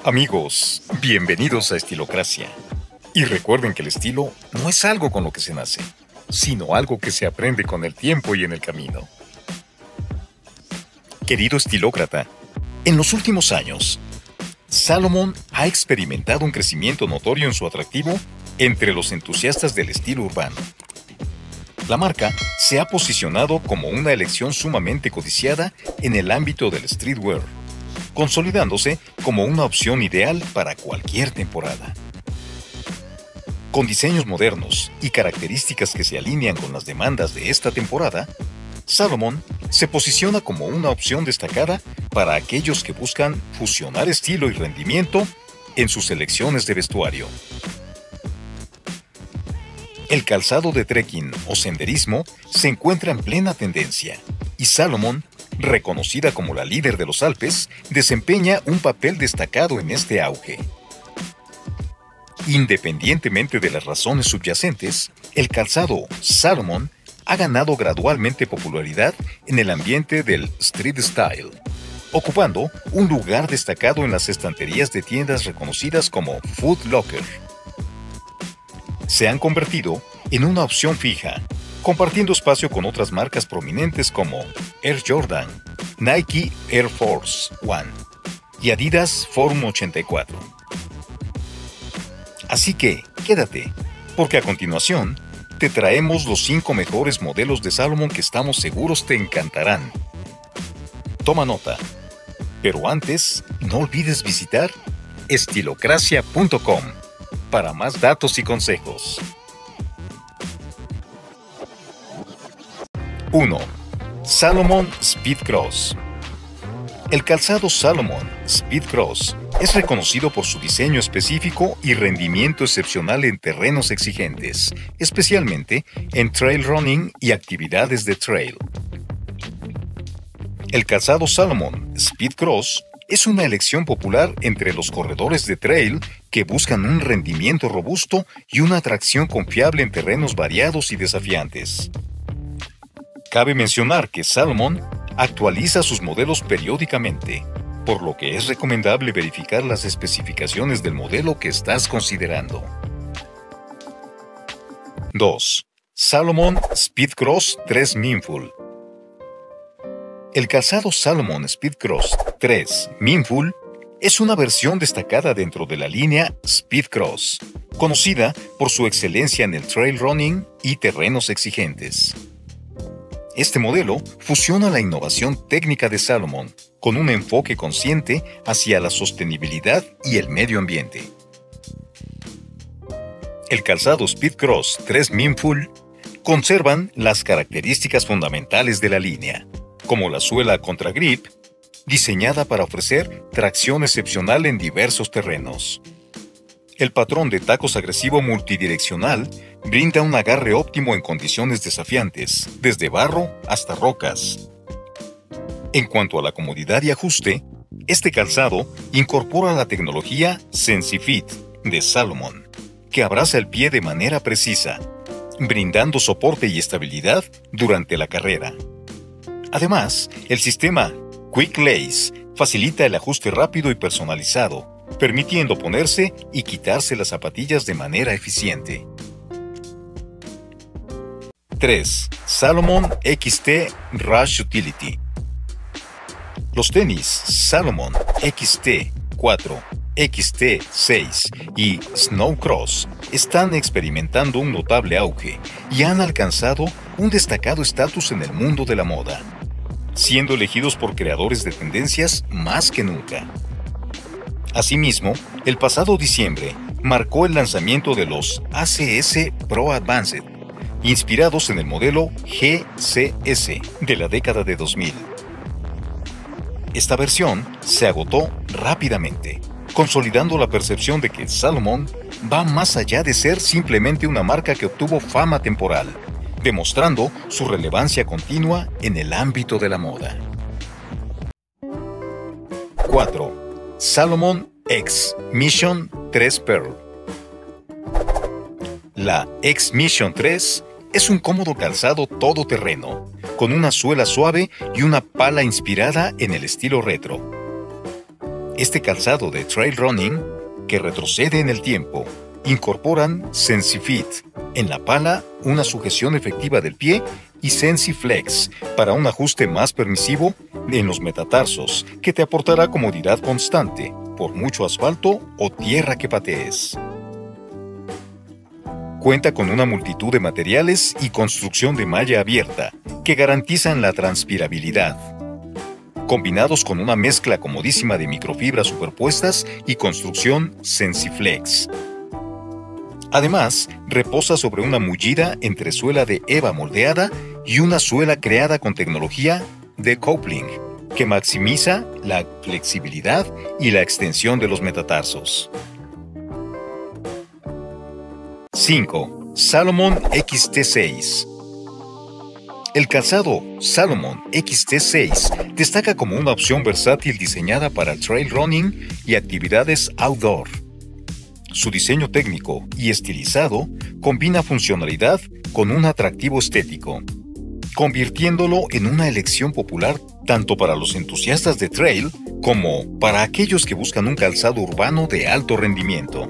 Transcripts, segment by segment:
Amigos, bienvenidos a Estilocracia. Y recuerden que el estilo no es algo con lo que se nace, sino algo que se aprende con el tiempo y en el camino. Querido estilócrata, en los últimos años, Salomon ha experimentado un crecimiento notorio en su atractivo entre los entusiastas del estilo urbano. La marca se ha posicionado como una elección sumamente codiciada en el ámbito del streetwear, consolidándose como una opción ideal para cualquier temporada. Con diseños modernos y características que se alinean con las demandas de esta temporada, Salomon se posiciona como una opción destacada para aquellos que buscan fusionar estilo y rendimiento en sus selecciones de vestuario. El calzado de trekking o senderismo se encuentra en plena tendencia y Salomon, reconocida como la líder de los Alpes, desempeña un papel destacado en este auge. Independientemente de las razones subyacentes, el calzado Salomon ha ganado gradualmente popularidad en el ambiente del street style, ocupando un lugar destacado en las estanterías de tiendas reconocidas como Foot Locker. Se han convertido en una opción fija, compartiendo espacio con otras marcas prominentes como Air Jordan, Nike Air Force One y Adidas Forum 84. Así que, quédate, porque a continuación te traemos los 5 mejores modelos de Salomon que estamos seguros te encantarán. Toma nota, pero antes no olvides visitar estilocracia.com para más datos y consejos. 1. Salomon Speed Cross. El calzado Salomon Speed Cross es reconocido por su diseño específico y rendimiento excepcional en terrenos exigentes, especialmente en trail running y actividades de trail. El calzado Salomon Speed Cross es una elección popular entre los corredores de trail que buscan un rendimiento robusto y una tracción confiable en terrenos variados y desafiantes. Cabe mencionar que Salomon actualiza sus modelos periódicamente, por lo que es recomendable verificar las especificaciones del modelo que estás considerando. 2. Salomon Speed Cross 3 Mindful. El calzado Salomon Speed Cross 3 Mindful es una versión destacada dentro de la línea Speed Cross, conocida por su excelencia en el trail running y terrenos exigentes. Este modelo fusiona la innovación técnica de Salomon con un enfoque consciente hacia la sostenibilidad y el medio ambiente. El calzado Speed Cross 3 Mindful conservan las características fundamentales de la línea, como la suela contra grip, diseñada para ofrecer tracción excepcional en diversos terrenos. El patrón de tacos agresivo multidireccional brinda un agarre óptimo en condiciones desafiantes, desde barro hasta rocas. En cuanto a la comodidad y ajuste, este calzado incorpora la tecnología SensiFit de Salomon, que abraza el pie de manera precisa, brindando soporte y estabilidad durante la carrera. Además, el sistema Quick Lace facilita el ajuste rápido y personalizado, permitiendo ponerse y quitarse las zapatillas de manera eficiente. 3. Salomon XT Rush Utility. Los tenis Salomon XT 4, XT 6 y Snow Cross están experimentando un notable auge y han alcanzado un destacado estatus en el mundo de la moda, siendo elegidos por creadores de tendencias más que nunca. Asimismo, el pasado diciembre marcó el lanzamiento de los ACS Pro Advanced, inspirados en el modelo GCS de la década de 2000. Esta versión se agotó rápidamente, consolidando la percepción de que Salomon va más allá de ser simplemente una marca que obtuvo fama temporal, demostrando su relevancia continua en el ámbito de la moda. 4. Salomon X Mission 3 Pearl. La X Mission 3 es un cómodo calzado todoterreno, con una suela suave y una pala inspirada en el estilo retro. Este calzado de trail running, que retrocede en el tiempo, incorporan SensiFit, en la pala una sujeción efectiva del pie y SensiFlex para un ajuste más permisivo en los metatarsos, que te aportará comodidad constante, por mucho asfalto o tierra que patees. Cuenta con una multitud de materiales y construcción de malla abierta que garantizan la transpirabilidad, combinados con una mezcla comodísima de microfibras superpuestas y construcción SensiFlex. Además, reposa sobre una mullida entresuela de EVA moldeada y una suela creada con tecnología de coupling, que maximiza la flexibilidad y la extensión de los metatarsos. 5. Salomon XT6. El calzado Salomon XT6 destaca como una opción versátil diseñada para trail running y actividades outdoor. Su diseño técnico y estilizado combina funcionalidad con un atractivo estético, convirtiéndolo en una elección popular tanto para los entusiastas de trail como para aquellos que buscan un calzado urbano de alto rendimiento.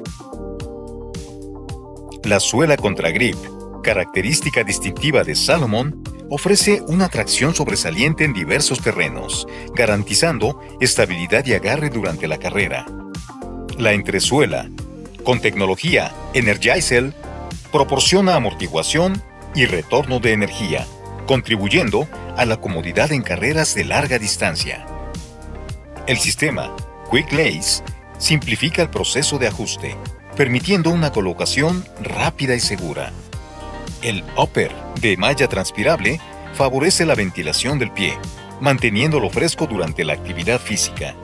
La suela contra grip, característica distintiva de Salomon, ofrece una tracción sobresaliente en diversos terrenos, garantizando estabilidad y agarre durante la carrera. La entresuela, con tecnología Energizel, proporciona amortiguación y retorno de energía, contribuyendo a la comodidad en carreras de larga distancia. El sistema Quick Lace simplifica el proceso de ajuste, permitiendo una colocación rápida y segura. El upper de malla transpirable favorece la ventilación del pie, manteniéndolo fresco durante la actividad física.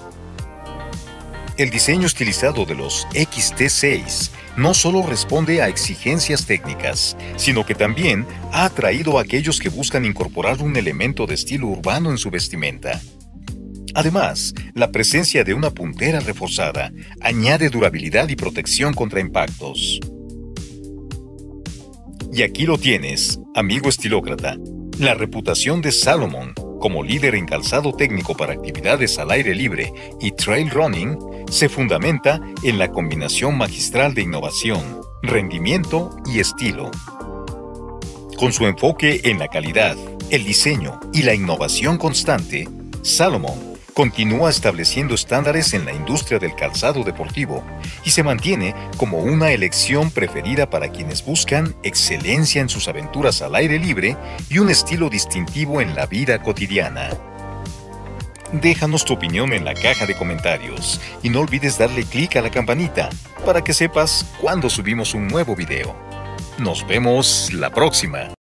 El diseño estilizado de los XT6 no solo responde a exigencias técnicas, sino que también ha atraído a aquellos que buscan incorporar un elemento de estilo urbano en su vestimenta. Además, la presencia de una puntera reforzada añade durabilidad y protección contra impactos. Y aquí lo tienes, amigo estilócrata, la reputación de Salomon como líder en calzado técnico para actividades al aire libre y trail running se fundamenta en la combinación magistral de innovación, rendimiento y estilo. Con su enfoque en la calidad, el diseño y la innovación constante, Salomon continúa estableciendo estándares en la industria del calzado deportivo y se mantiene como una elección preferida para quienes buscan excelencia en sus aventuras al aire libre y un estilo distintivo en la vida cotidiana. Déjanos tu opinión en la caja de comentarios y no olvides darle clic a la campanita para que sepas cuando subimos un nuevo video. Nos vemos la próxima.